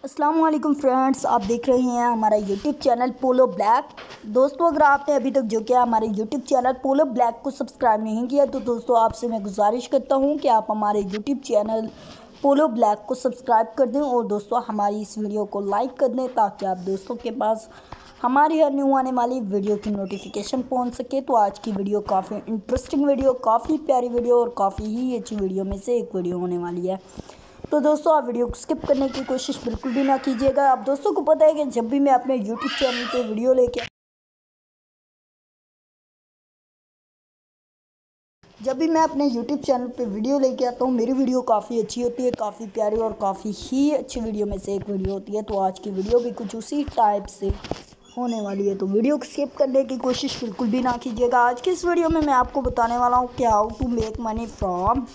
अस्सलाम वालेकुम फ्रेंड्स, आप देख रहे हैं हमारा यूट्यूब चैनल पोलो ब्लैक। दोस्तों, अगर आपने अभी तक जो किया हमारे यूट्यूब चैनल पोलो ब्लैक को सब्सक्राइब नहीं किया तो दोस्तों आपसे मैं गुजारिश करता हूं कि आप हमारे यूट्यूब चैनल पोलो ब्लैक को सब्सक्राइब कर दें और दोस्तों हमारी इस वीडियो को लाइक कर दें ताकि आप दोस्तों के पास हमारी हर न्यू आने वाली वीडियो की नोटिफिकेशन पहुँच सके। तो आज की वीडियो काफ़ी इंटरेस्टिंग वीडियो, काफ़ी प्यारी वीडियो और काफ़ी ही अच्छी वीडियो में से एक वीडियो होने वाली है। तो दोस्तों आप वीडियो को स्किप करने की कोशिश बिल्कुल भी ना कीजिएगा। आप दोस्तों को पता है कि जब भी मैं अपने यूट्यूब चैनल पे वीडियो लेके आता हूँ मेरी वीडियो काफ़ी अच्छी होती है, काफ़ी प्यारी और काफ़ी ही अच्छी वीडियो में से एक वीडियो होती है। तो आज की वीडियो भी कुछ उसी टाइप से होने वाली है, तो वीडियो को स्किप करने की कोशिश बिल्कुल भी ना कीजिएगा। आज की इस वीडियो में मैं आपको बताने वाला हूँ कि how to make money from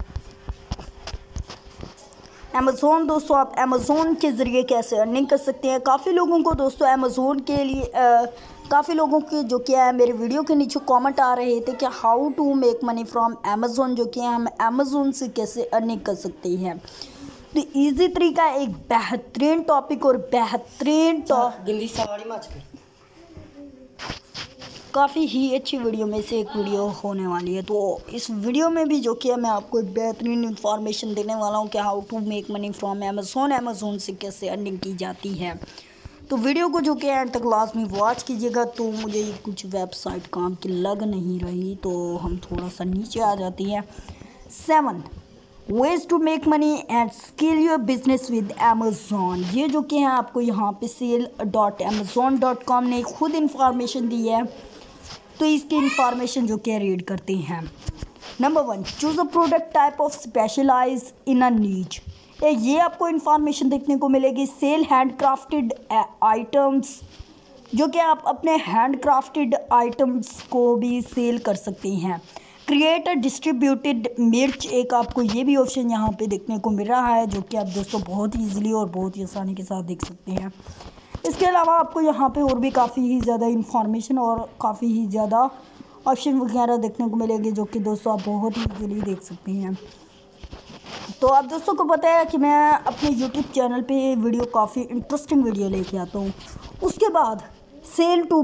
Amazon. दोस्तों आप अमेज़ोन के ज़रिए कैसे अर्निंग कर सकते हैं। काफ़ी लोगों को दोस्तों अमेज़ोन के लिए काफ़ी लोगों के जो क्या है मेरे वीडियो के नीचे कमेंट आ रहे थे कि how to make money from Amazon, जो कि हम अमेज़ोन से कैसे अर्निंग कर सकते हैं। तो इजी तरीका, एक बेहतरीन टॉपिक और बेहतरीन काफ़ी ही अच्छी वीडियो में से एक वीडियो होने वाली है। तो इस वीडियो में भी जो कि मैं आपको एक बेहतरीन इन्फॉर्मेशन देने वाला हूँ कि how to make money from Amazon से कैसे अर्निंग की जाती है। तो वीडियो को जो कि एंड तक लाजमी वॉच कीजिएगा। तो मुझे कुछ वेबसाइट काम की लग नहीं रही, तो हम थोड़ा सा नीचे आ जाती है। 7 ways to make money and scale your business with Amazon। ये जो कि है आपको यहाँ पे sale.amazon.com ने खुद इंफॉर्मेशन दी है, तो इसकी इंफॉर्मेशन जो कि रीड करते हैं। Number 1, choose a product type of specialise in a niche. ये आपको इंफॉर्मेशन देखने को मिलेगी। सेल हैंड क्राफ्टेड आइटम्स, जो कि आप अपने हैंड क्राफ्टेड आइटम्स को भी सेल कर सकते हैं। क्रिएट अ डिस्ट्रीब्यूटेड मिर्च, एक आपको ये भी ऑप्शन यहाँ पे देखने को मिल रहा है, जो कि आप दोस्तों बहुत ही ईजिली और बहुत ही आसानी के साथ देख सकते हैं। इसके अलावा आपको यहाँ पे और भी काफ़ी ही ज़्यादा इंफॉर्मेशन और काफ़ी ही ज़्यादा ऑप्शन वगैरह देखने को मिलेंगे, जो कि दोस्तों आप बहुत ही ईजिली देख सकते हैं। तो आप दोस्तों को पता है कि मैं अपने यूट्यूब चैनल पे वीडियो काफ़ी इंटरेस्टिंग वीडियो लेके आता हूँ। उसके बाद सेल टू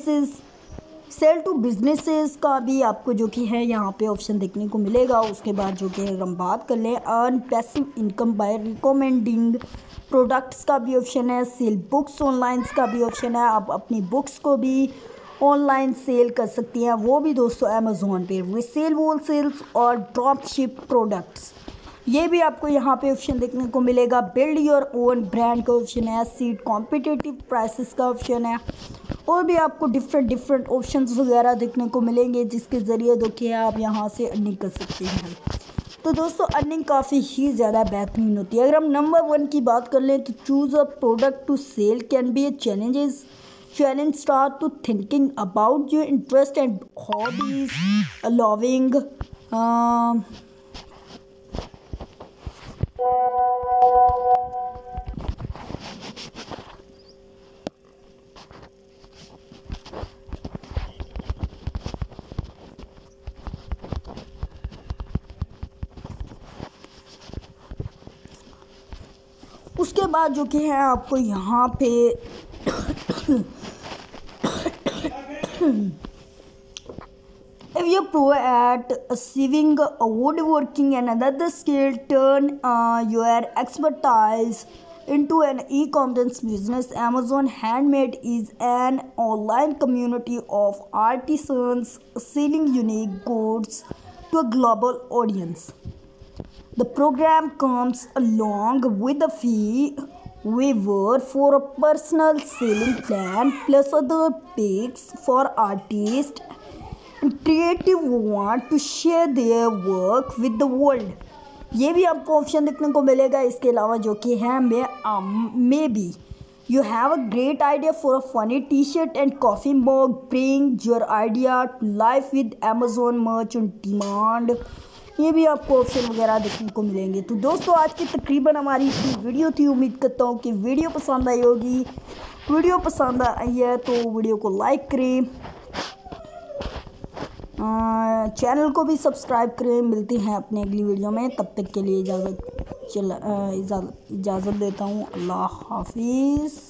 बिजनेसेस का भी आपको जो कि है यहाँ पे ऑप्शन देखने को मिलेगा। उसके बाद जो कि हम बात कर लें earn passive income by recommending products का भी ऑप्शन है। सेल बुक्स ऑनलाइन का भी ऑप्शन है, आप अपनी बुक्स को भी ऑनलाइन सेल कर सकती हैं, वो भी दोस्तों अमेज़ोन पे। रीसेल होलसेल्स और ड्रॉप शिप प्रोडक्ट्स, ये भी आपको यहाँ पे ऑप्शन देखने को मिलेगा। बिल्ड योर ओन ब्रांड का ऑप्शन है। सीट कॉम्पिटिटिव प्राइसेस का ऑप्शन है, और भी आपको डिफरेंट ऑप्शंस वगैरह देखने को मिलेंगे, जिसके ज़रिए देखिए आप यहाँ से अर्निंग कर सकते हैं। तो दोस्तों अर्निंग काफ़ी ही ज़्यादा बेहतरीन होती है। अगर हम नंबर 1 की बात कर लें तो choose a product to sell can be a challenge start to thinking about your interest and hobbies loving उसके बाद जो कि है आपको यहाँ पे if you pro at achieving a woodworking and another skill, turn your expertise into an e-commerce business. Amazon Handmade is an online community of artisans selling unique goods to a global audience. The program comes along with a fee waiver for a personal selling plan plus other perks for artists and creative who want to share their work with the world। ये भी आपको option देखने को मिलेगा। इसके अलावा जो कि है maybe you have a great idea for a funny t-shirt and coffee mug, bring your idea to life with Amazon merch on demand। ये भी आपको ऑप्शन वगैरह देखने को मिलेंगे। तो दोस्तों आज की तकरीबन हमारी इतनी वीडियो थी। उम्मीद करता हूँ कि वीडियो पसंद आई होगी। वीडियो पसंद आई है तो वीडियो को लाइक करें, चैनल को भी सब्सक्राइब करें। मिलते हैं अपने अगली वीडियो में, तब तक के लिए इजाज़त। इजाज़त देता हूँ। अल्लाह हाफिज़।